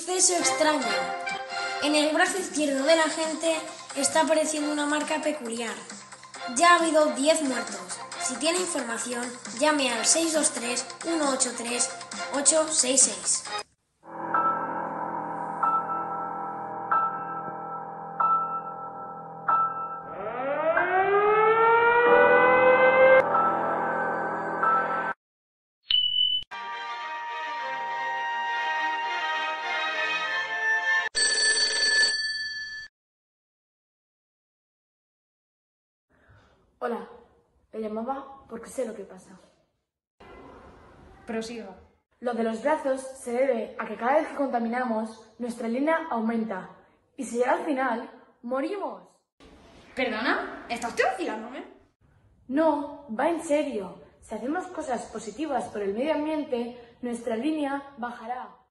Suceso extraño. En el brazo izquierdo de la gente está apareciendo una marca peculiar. Ya ha habido 10 muertos. Si tiene información, llame al 623-183-866. Hola, le llamaba porque sé lo que pasa. Prosiga. Lo de los brazos se debe a que cada vez que contaminamos, nuestra línea aumenta. Y si llega al final, morimos. ¿Perdona? ¿Está usted vacilándome? No, va en serio. Si hacemos cosas positivas por el medio ambiente, nuestra línea bajará.